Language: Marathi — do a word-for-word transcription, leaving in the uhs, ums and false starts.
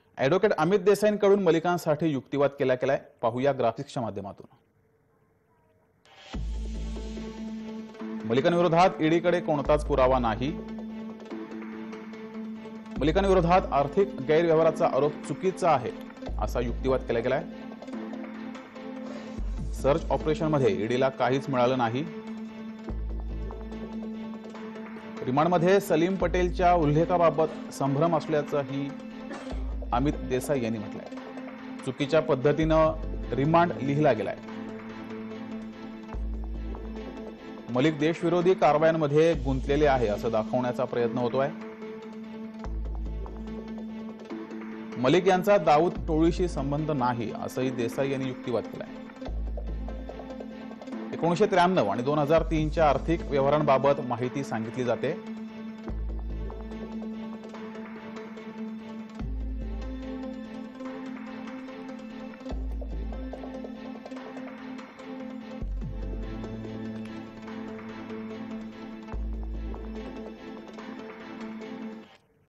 ॲडव्होकेट अमित देसाईंकडून मलिकांसाठी युक्तिवाद केला गेलाय, पाहूया ग्राफिक्सच्या माध्यमातून। मलिकांविरोधात ईडीकडे कोणताच पुरावा नाही। मलिकांविरोधात आर्थिक गैरव्यवहाराचा आरोप चुकीचा आहे असा युक्तिवाद केला गेलाय। सर्च ऑपरेशनमध्ये ईडीला काहीच मिळालं नाही। रिमांडमध्ये सलीम पटेलच्या उल्लेखाबाबत संभ्रम असल्याचंही अमित देसाई यांनी म्हटलंय। चुकीच्या पद्धतीनं रिमांड लिहिला गेलाय। मलिक देशविरोधी कारवायांमध्ये गुंतलेले आहे असं दाखवण्याचा प्रयत्न होतोय। मलिक यांचा दाऊद टोळीशी संबंध नाही असंही देसाई यांनी युक्तिवाद केलाय। एकोणीसशे त्र्याण्णव आणि दोन हजार तीनच्या आर्थिक व्यवहारांबाबत माहिती सांगितली जाते।